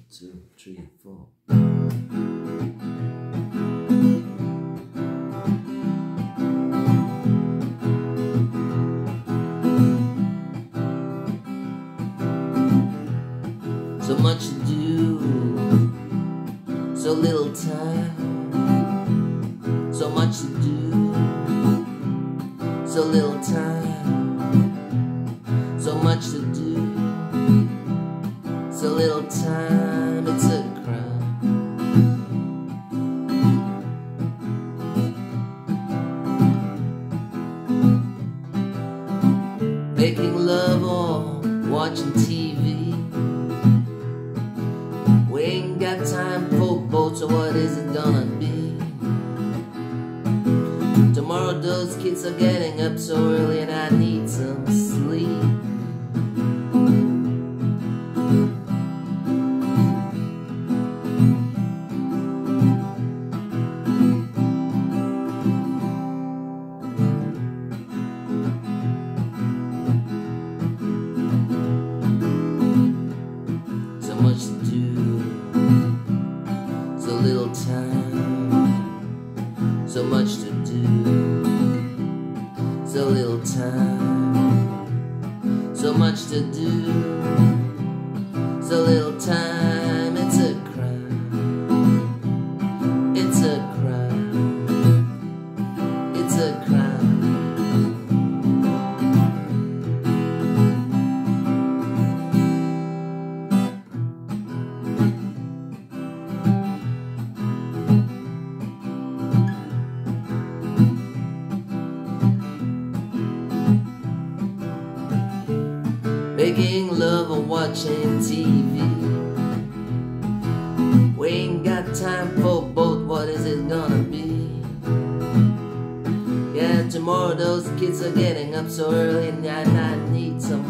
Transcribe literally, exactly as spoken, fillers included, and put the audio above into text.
two, three, four. So much to do, so little time. So much to do, so little time. So much to do, so little time. It's a crime. Making love or watching T V. We ain't got time for both, so what is it gonna be? Tomorrow those kids are getting up so early and I need some sleep. So much to do, so little time. So much to do, so little time. So much to do, so little time. It's a crime. It's a crime. It's a crime. Making love or watching T V. We ain't got time for both, what is it gonna be? Yeah, tomorrow those kids are getting up so early and I, I need some